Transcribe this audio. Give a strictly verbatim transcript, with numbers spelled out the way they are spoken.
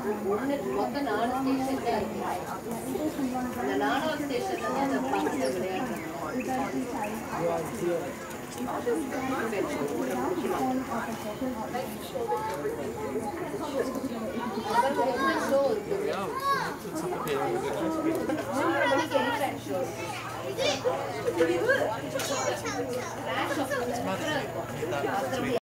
மொத்தம் நாலு ஸ்டேஷன் தான் இருக்கு. இந்த நாலாவது ஸ்டேஷன்ல தான் அந்த பக்கத்துல விளையாடுறாங்க. ஷோ இருக்கு.